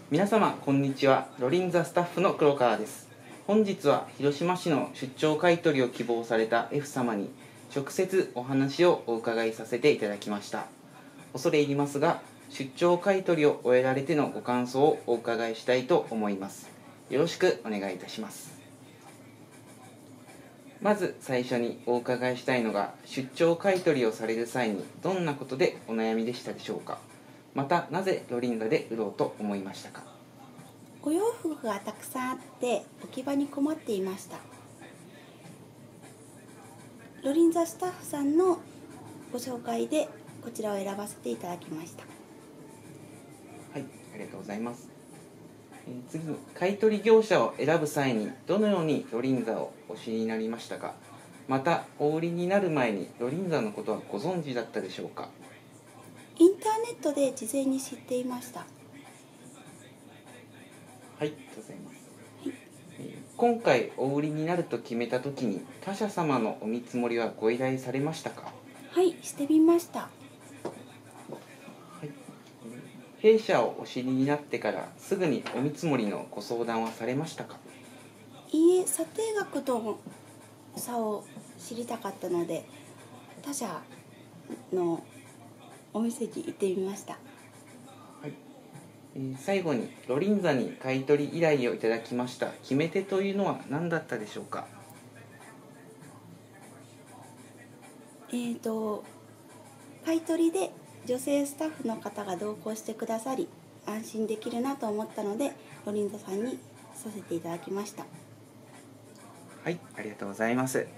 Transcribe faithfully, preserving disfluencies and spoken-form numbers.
皆様こんにちは。ロリンザスタッフの黒川です。本日は広島市の出張買い取りを希望された F 様に直接お話をお伺いさせていただきました。恐れ入りますが、出張買い取りを終えられてのご感想をお伺いしたいと思います。よろしくお願いいたします。まず最初にお伺いしたいのが、出張買い取りをされる際にどんなことでお悩みでしたでしょうか。またなぜロリンザで売ろうと思いましたか。 お洋服がたくさんあって置き場に困っていました。ロリンザスタッフさんのご紹介でこちらを選ばせていただきました。 はい、ありがとうございます。えー次に買取業者を選ぶ際にどのようにロリンザをお知りになりましたか。またお売りになる前にロリンザのことはご存知だったでしょうか。 インターネットで事前に知っていました。 はい、ありがとうございます。えー今回お売りになると決めたときに他社様のお見積もりはご依頼されましたか。 はい、してみました。 はい、弊社をお知りになってからすぐにお見積もりのご相談はされましたか。 いいえ、査定額との差を知りたかったので他社のお店に行ってみました。 はいえー最後にロリンザに買い取り依頼をいただきました決め手というのは何だったでしょうか。 えーと買い取りで女性スタッフの方が同行してくださり安心できるなと思ったのでロリンザさんにさせていただきました。 はい、ありがとうございます。